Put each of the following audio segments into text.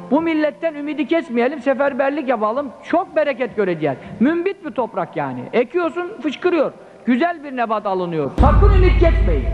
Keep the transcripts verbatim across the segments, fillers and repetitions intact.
Bu milletten ümidi kesmeyelim, seferberlik yapalım, çok bereket göreceğiz. Mümbit bir toprak yani. Ekiyorsun, fışkırıyor. Güzel bir nebat alınıyor. Sakın ümit kesmeyin.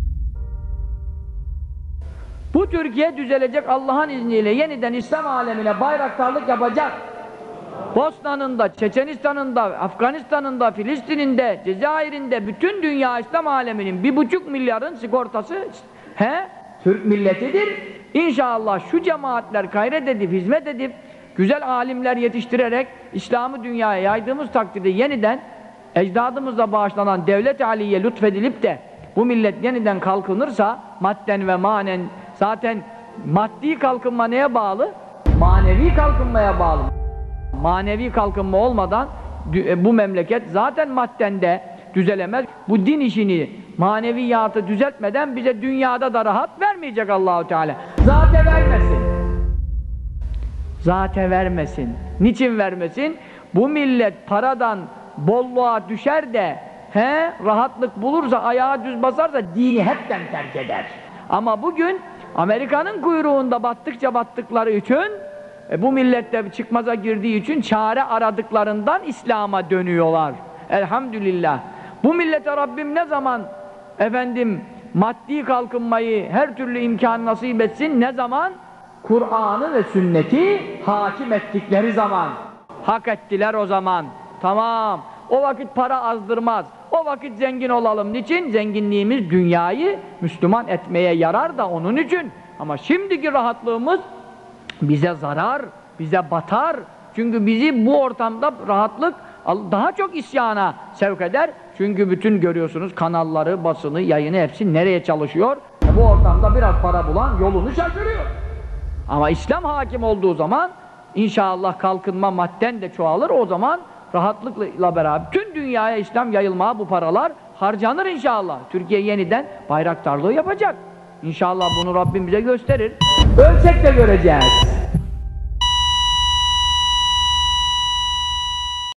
Bu Türkiye düzelecek Allah'ın izniyle, yeniden İslam alemine bayraktarlık yapacak. Bosna'nın da, Çeçenistan'ın da, Afganistan'ın da, Filistin'in de, Cezayir'in de, bütün dünya İslam aleminin bir buçuk milyarın sigortası he, Türk milletidir. İnşallah şu cemaatler gayret edip, hizmet edip, güzel alimler yetiştirerek İslam'ı dünyaya yaydığımız takdirde yeniden ecdadımızla bağışlanan devlet-i aliye lütfedilip de bu millet yeniden kalkınırsa madden ve manen, zaten maddi kalkınma neye bağlı? Manevi kalkınmaya bağlı. Manevi kalkınma olmadan bu memleket zaten madden de düzelemez. Bu din işini, maneviyatı düzeltmeden bize dünyada da rahat vermeyecek Allahu Teala. Zate vermesin. Zate vermesin. Niçin vermesin? Bu millet paradan bolluğa düşer de he, rahatlık bulursa, ayağı düz basarsa dini hepten terk eder. Ama bugün Amerika'nın kuyruğunda battıkça battıkları için e, bu millette çıkmaza girdiği için çare aradıklarından İslam'a dönüyorlar. Elhamdülillah. Bu millete Rabbim ne zaman efendim maddi kalkınmayı, her türlü imkan nasip etsin, ne zaman? Kur'an'ı ve sünneti hakim ettikleri zaman. Hak ettiler o zaman. Tamam. O vakit para azdırmaz. O vakit zengin olalım. Niçin? Zenginliğimiz dünyayı Müslüman etmeye yarar da onun için. Ama şimdiki rahatlığımız bize zarar, bize batar. Çünkü bizi bu ortamda rahatlık daha çok isyana sevk eder. Çünkü bütün görüyorsunuz kanalları, basını, yayını hepsi nereye çalışıyor? E bu ortamda biraz para bulan yolunu şaşırıyor. Ama İslam hakim olduğu zaman inşallah kalkınma madden de çoğalır. O zaman rahatlıkla beraber tüm dünyaya İslam yayılmaya bu paralar harcanır inşallah. Türkiye yeniden bayraktarlığı yapacak. İnşallah bunu Rabbim bize gösterir. Ölsek de göreceğiz.